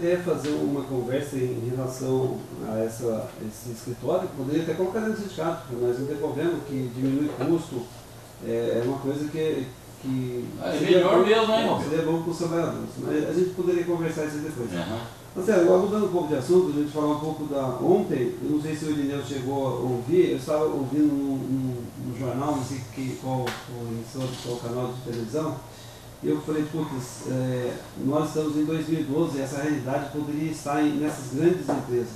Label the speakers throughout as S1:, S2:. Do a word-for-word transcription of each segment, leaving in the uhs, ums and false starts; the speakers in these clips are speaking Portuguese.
S1: até fazer uma conversa em relação a essa, esse escritório, que poderia até colocar dentro do sindicato, porque nós entendemos que diminui custo, é, é uma coisa que, que
S2: é melhor bom, mesmo, né, irmão?
S1: Seria bom para os trabalhadores, mas a gente poderia conversar isso depois.
S2: Uhum.
S1: Marcelo, agora mudando um pouco de assunto, a gente falar um pouco da... Ontem, eu não sei se o Irineu chegou a ouvir, eu estava ouvindo no, no, no jornal, não sei que, qual, qual, qual canal de televisão, e eu falei, putz, é, nós estamos em dois mil e doze e essa realidade poderia estar em, nessas grandes empresas.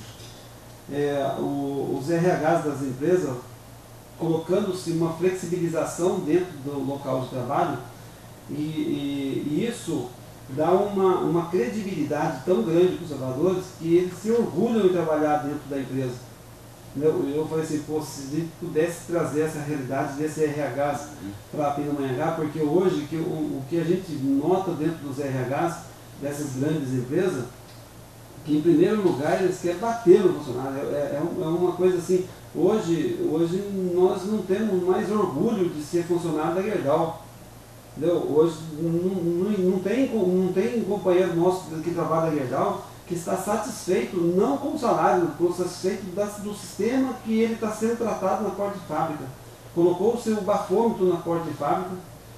S1: É, o, os R Hs das empresas, colocando-se uma flexibilização dentro do local de trabalho, e, e, e isso dá uma, uma credibilidade tão grande para os trabalhadores que eles se orgulham em trabalhar dentro da empresa. Eu, eu falei assim, pô, se a gente pudesse trazer essa realidade desse R Hs para a Pindamonhangaba, porque hoje que o, o que a gente nota dentro dos R Hs dessas grandes empresas, que em primeiro lugar eles querem bater no funcionário, é, é, é uma coisa assim, hoje, hoje nós não temos mais orgulho de ser funcionário da Gerdau. Entendeu? Hoje não, não, não, tem, não tem companheiro nosso que trabalha na Gerdau que está satisfeito, não com o salário, mas satisfeito do sistema que ele está sendo tratado na porta de fábrica. Colocou o seu bafômetro na porta de fábrica,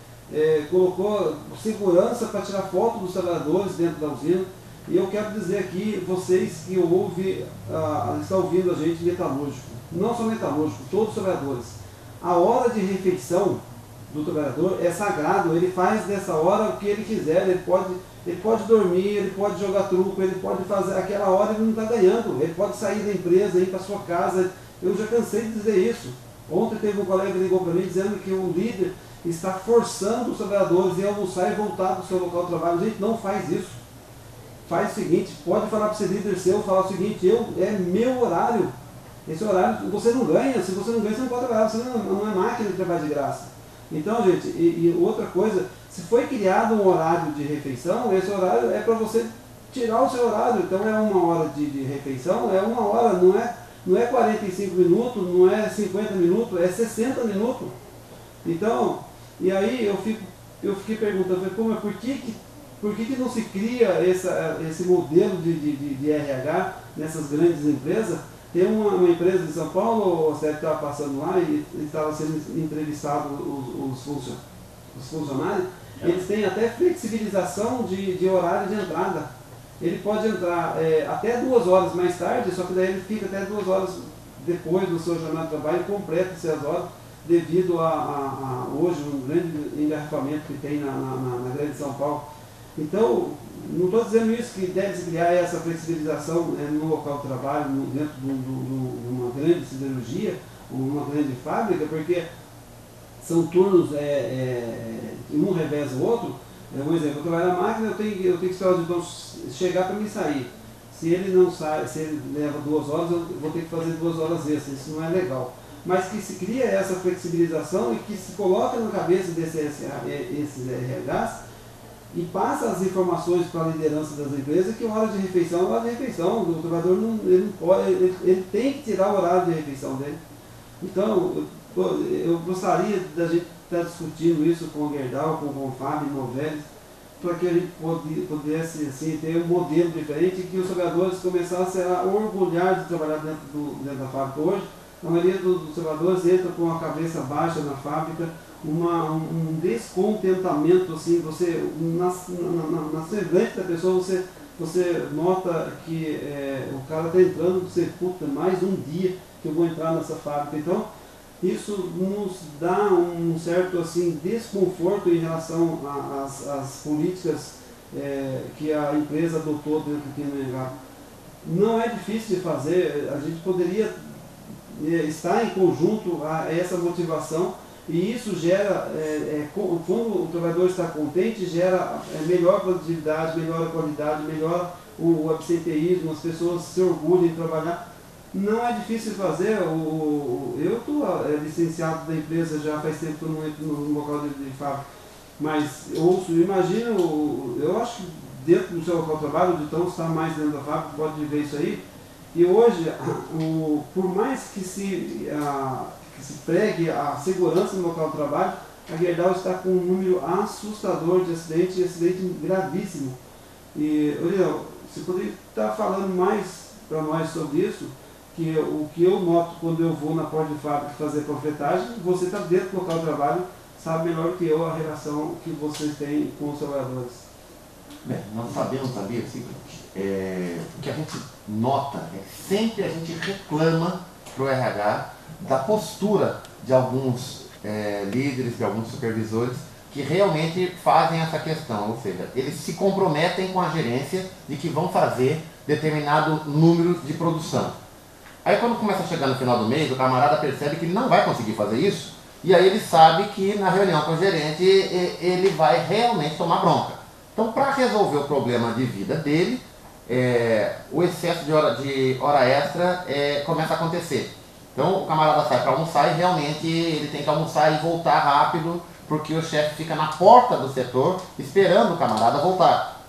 S1: é, colocou segurança para tirar foto dos trabalhadores dentro da usina. E eu quero dizer aqui, vocês que ouvem, ah, estão ouvindo a gente metalúrgico, não só metalúrgico, todos os trabalhadores, a hora de refeição do trabalhador é sagrado, ele faz dessa hora o que ele quiser, ele pode, ele pode dormir, ele pode jogar truco, ele pode fazer, aquela hora ele não está ganhando, ele pode sair da empresa, ir para sua casa. Eu já cansei de dizer isso. Ontem teve um colega que ligou para mim dizendo que o líder está forçando os trabalhadores a almoçar e voltar para o seu local de trabalho. Gente, não faz isso. Faz o seguinte, pode falar para o seu líder seu, falar o seguinte, eu, é meu horário, esse horário você não ganha, se você não ganha você não pode trabalhar, você não, não é máquina de trabalho de graça. Então, gente, e, e outra coisa, se foi criado um horário de refeição, esse horário é para você tirar o seu horário. Então é uma hora de, de refeição, é uma hora, não é, não é quarenta e cinco minutos, não é cinquenta minutos, é sessenta minutos. Então, e aí eu, fico, eu fiquei perguntando, como, por que, que, por que, que não se cria essa, esse modelo de, de, de R H nessas grandes empresas? Tem uma, uma empresa de São Paulo, você estava passando lá e estava sendo entrevistado os, os, funcion, os funcionários, é. Eles têm até flexibilização de, de horário de entrada. Ele pode entrar é, até duas horas mais tarde, só que daí ele fica até duas horas depois do seu jornal de trabalho, completa essas horas, devido a, a, a hoje um grande engarrafamento que tem na, na, na Grande São Paulo. Então, não estou dizendo isso que deve se criar essa flexibilização é, no local de trabalho, no, dentro de, de, de uma grande siderurgia, ou uma grande fábrica, porque são turnos, é, é, um reveza o outro. É, um exemplo, eu trabalho na máquina, eu tenho, eu tenho que esperar o então chegar para me sair. Se ele não sai, se ele leva duas horas, eu vou ter que fazer duas horas extras, isso não é legal. Mas que se cria essa flexibilização e que se coloca na cabeça desses R Hs, e passa as informações para a liderança das empresas que a hora de refeição é hora de refeição. O trabalhador não, ele não pode, ele, ele tem que tirar o horário de refeição dele. Então, eu, eu gostaria da gente estar discutindo isso com o Gerdau, com o Confab, Novelis, para que a gente pudesse assim, ter um modelo diferente e que os trabalhadores começassem a orgulhar de trabalhar dentro, do, dentro da fábrica. Hoje, a maioria dos trabalhadores entra com a cabeça baixa na fábrica, Uma, um descontentamento, assim, você, na, na, na semblante da pessoa, você, você nota que é, o cara está entrando, você, puta, mais um dia que eu vou entrar nessa fábrica. Então, isso nos dá um certo, assim, desconforto em relação às políticas é, que a empresa adotou dentro aqui no Pindamonhangaba. Não é difícil de fazer, a gente poderia é, estar em conjunto a essa motivação. E isso gera, é, é, quando o trabalhador está contente, gera é, melhor produtividade, melhora a qualidade, melhora o, o absenteísmo, as pessoas se orgulham de trabalhar. Não é difícil fazer, o, o, eu estou é, licenciado da empresa já faz tempo que eu não entro no, no local de, de fábrica, mas ouço, imagino, eu acho que dentro do seu local de trabalho, o Ditão está mais dentro da fábrica, pode ver isso aí, e hoje, o, por mais que se... A, que se pregue a segurança no local de trabalho, a Gerdau está com um número assustador de acidentes, e acidente gravíssimo. E, olha, você poderia estar falando mais para nós sobre isso, que o que eu noto quando eu vou na porta de fábrica fazer panfletagem, você está dentro do local de trabalho, sabe melhor do que eu a relação que vocês têm com os trabalhadores.
S2: Bem, nós sabemos, sabia, o seguinte, é, o que a gente nota é que sempre a gente reclama para o R H da postura de alguns é, líderes, de alguns supervisores, que realmente fazem essa questão, ou seja, eles se comprometem com a gerência de que vão fazer determinado número de produção. Aí quando começa a chegar no final do mês, o camarada percebe que ele não vai conseguir fazer isso, e aí ele sabe que na reunião com o gerente ele vai realmente tomar bronca. Então, para resolver o problema de vida dele, é, o excesso de hora, de hora extra é, começa a acontecer. Então o camarada sai para almoçar e realmente ele tem que almoçar e voltar rápido, porque o chefe fica na porta do setor esperando o camarada voltar.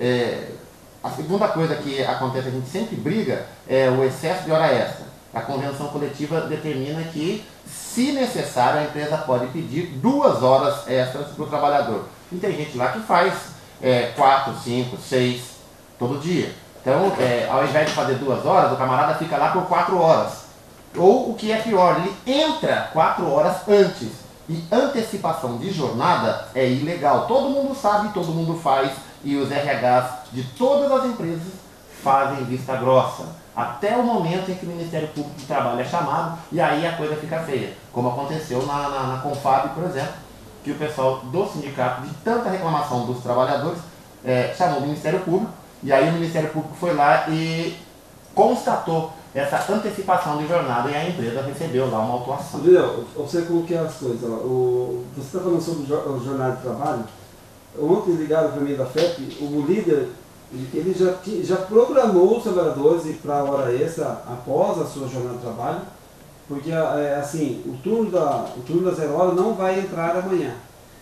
S2: É, a segunda coisa que acontece, a gente sempre briga, é o excesso de hora extra. A convenção coletiva determina que, se necessário, a empresa pode pedir duas horas extras para o trabalhador. E tem gente lá que faz é, quatro, cinco, seis, todo dia. Então, é, ao invés de fazer duas horas, o camarada fica lá por quatro horas. Ou, o que é pior, ele entra quatro horas antes. E antecipação de jornada é ilegal. Todo mundo sabe, todo mundo faz, e os R Hs de todas as empresas fazem vista grossa. Até o momento em que o Ministério Público do Trabalho é chamado, e aí a coisa fica feia. Como aconteceu na, na, na Confab, por exemplo, que o pessoal do sindicato, de tanta reclamação dos trabalhadores, é, chamou o Ministério Público, e aí o Ministério Público foi lá e constatou essa antecipação de jornada, e a empresa recebeu lá uma autuação.
S1: Gabriel, você como que é as coisas. O, você está falando sobre o jornada de trabalho. Ontem ligaram para mim da F E P, o líder, ele já, já programou os trabalhadores para a hora extra após a sua jornada de trabalho, porque é, assim, o turno, da, o turno da zero hora não vai entrar amanhã.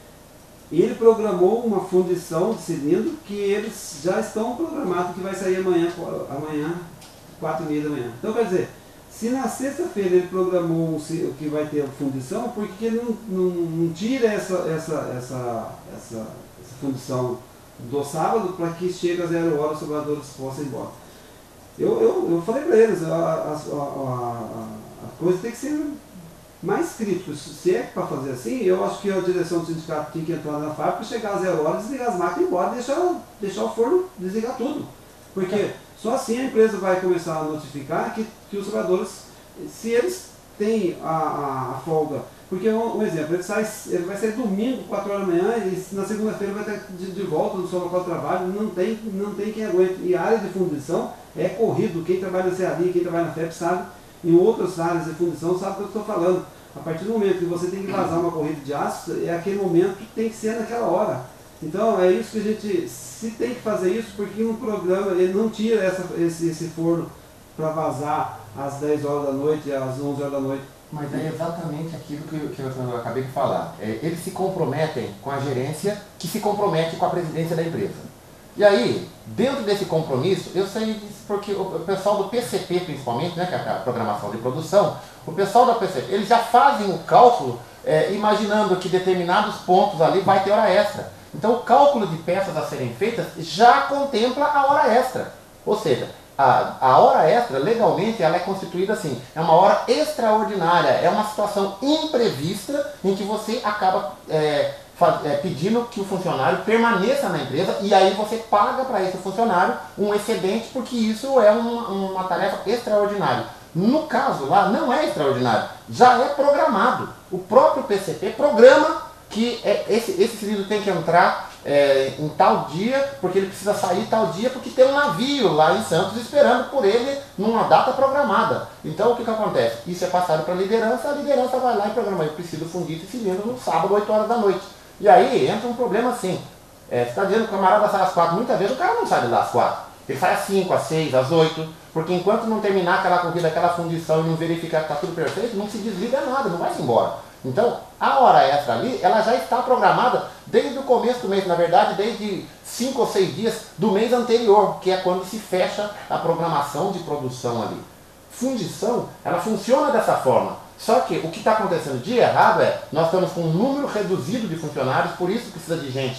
S1: E ele programou uma fundição de cilindro que eles já estão programados que vai sair amanhã, amanhã quatro e meia da manhã. Então, quer dizer, se na sexta-feira ele programou que vai ter fundição, por que ele não, não, não tira essa, essa, essa, essa, essa fundição do sábado para que chegue às zero horas os trabalhadores possam ir embora? Eu, eu, eu falei para eles, a, a, a, a coisa tem que ser mais crítica. Se é para fazer assim, eu acho que a direção do sindicato tinha que entrar na fábrica, chegar às zero horas, desligar as máquinas e ir embora, deixar, deixar o forno desligar tudo. Porque só assim a empresa vai começar a notificar que, que os trabalhadores, se eles têm a, a, a folga, porque um, um exemplo, ele, sai, ele vai sair domingo, quatro horas da manhã, e na segunda-feira vai estar de, de volta no seu local de trabalho, não tem, não tem quem aguente. E a área de fundição é corrido, quem trabalha na Serraria, quem trabalha na F E P sabe, em outras áreas de fundição sabe o que eu estou falando. A partir do momento que você tem que vazar uma corrida de aço, é aquele momento que tem que ser naquela hora. Então é isso que a gente, se tem que fazer isso, porque um programa ele não tira essa, esse, esse forno para vazar às dez horas da noite, às onze horas da noite.
S2: Mas é exatamente aquilo que, que eu acabei de falar. É, eles se comprometem com a gerência, que se compromete com a presidência da empresa. E aí, dentro desse compromisso, eu sei disso porque o pessoal do P C P, principalmente, né, que é a programação de produção, o pessoal da P C P, eles já fazem o cálculo é, imaginando que determinados pontos ali vai ter hora extra. Então o cálculo de peças a serem feitas já contempla a hora extra. Ou seja, a, a hora extra, legalmente, ela é constituída assim, é uma hora extraordinária, é uma situação imprevista em que você acaba é, faz, é, pedindo que o funcionário permaneça na empresa, e aí você paga para esse funcionário um excedente, porque isso é uma, uma tarefa extraordinária. No caso lá, não é extraordinário, já é programado. O próprio P C P programa que é, esse, esse cilindro tem que entrar é, em tal dia, porque ele precisa sair tal dia, porque tem um navio lá em Santos esperando por ele numa data programada. Então o que, que acontece? Isso é passado para a liderança, a liderança vai lá e programa, eu preciso fundir esse cilindro no sábado, oito horas da noite. E aí entra um problema assim, é, você está dizendo que o camarada sai às quatro, muitas vezes o cara não sai de lá às quatro, ele sai às cinco, às seis, às oito, porque enquanto não terminar aquela corrida, aquela fundição e não verificar que está tudo perfeito, não se desliga nada, não vai se embora. Então, a hora extra ali, ela já está programada desde o começo do mês, na verdade, desde cinco ou seis dias do mês anterior, que é quando se fecha a programação de produção ali. Fundição, ela funciona dessa forma. Só que o que está acontecendo de errado é, nós estamos com um número reduzido de funcionários, por isso precisa de gente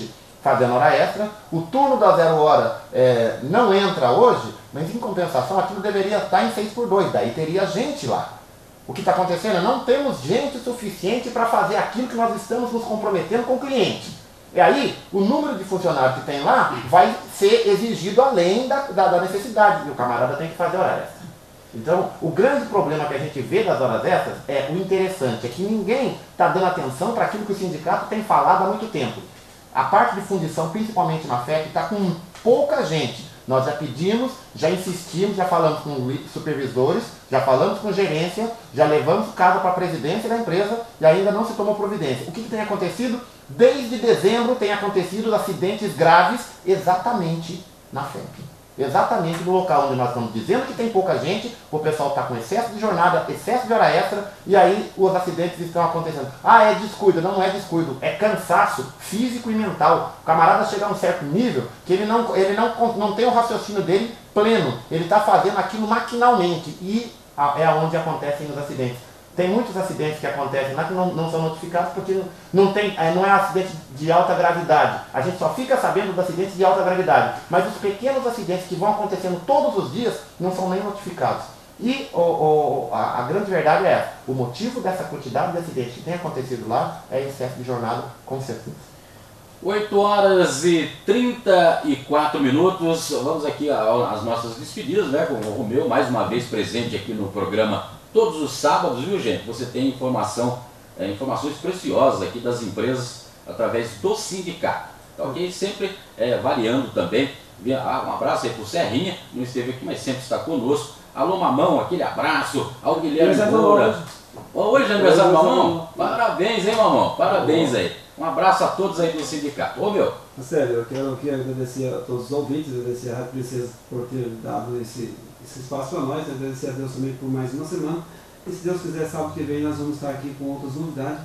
S2: fazendo hora extra, o turno da zero hora é, não entra hoje, mas em compensação aquilo deveria estar em seis por dois, daí teria gente lá. O que está acontecendo é não temos gente suficiente para fazer aquilo que nós estamos nos comprometendo com o cliente. E aí, o número de funcionários que tem lá vai ser exigido além da, da, da necessidade, e o camarada tem que fazer hora extra. Então, o grande problema que a gente vê das horas extras é o interessante, é que ninguém está dando atenção para aquilo que o sindicato tem falado há muito tempo. A parte de fundição, principalmente na F E C, está com pouca gente. Nós já pedimos, já insistimos, já falamos com supervisores, já falamos com gerência, já levamos o caso para a presidência da empresa e ainda não se tomou providência. O que, que tem acontecido? Desde dezembro tem acontecido acidentes graves exatamente na F E C. Exatamente no local onde nós estamos dizendo que tem pouca gente, o pessoal está com excesso de jornada, excesso de hora extra, e aí os acidentes estão acontecendo. Ah, é descuido. Não, não é descuido, é cansaço físico e mental. O camarada chega a um certo nível que ele não, ele não, não tem o raciocínio dele pleno, ele está fazendo aquilo maquinalmente, e é onde acontecem os acidentes. Tem muitos acidentes que acontecem lá que não, não são notificados porque não, tem, não é acidente de alta gravidade. A gente só fica sabendo dos acidentes de alta gravidade. Mas os pequenos acidentes que vão acontecendo todos os dias não são nem notificados. E o, o, a, a grande verdade é essa. O motivo dessa quantidade de acidentes que tem acontecido lá é excesso de jornada, com certeza.
S3: oito horas e trinta e quatro minutos. Vamos aqui às nossas despedidas, né, com o Romeu, mais uma vez presente aqui no programa todos os sábados, viu, gente? Você tem informação, é, informações preciosas aqui das empresas através do sindicato. Tá ok? Sempre é, variando também. Ah, um abraço aí pro Serrinha, não esteve aqui, mas sempre está conosco. Alô, Mamão, aquele abraço. Ao Guilherme Moura. Hoje é aniversário do Mamão? Parabéns, hein, Mamão? Parabéns aí. Um abraço a todos aí do sindicato. Ô, meu.
S1: Sério, eu quero, eu quero agradecer a todos os ouvintes, agradecer a Rádio Princesa por ter dado esse, esse espaço para nós, agradecer a Deus também por mais uma semana. E se Deus quiser, sábado que vem nós vamos estar aqui com outras novidades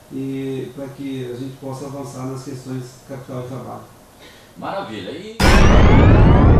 S1: e para que a gente possa avançar nas questões capital e trabalho.
S3: Maravilha. E...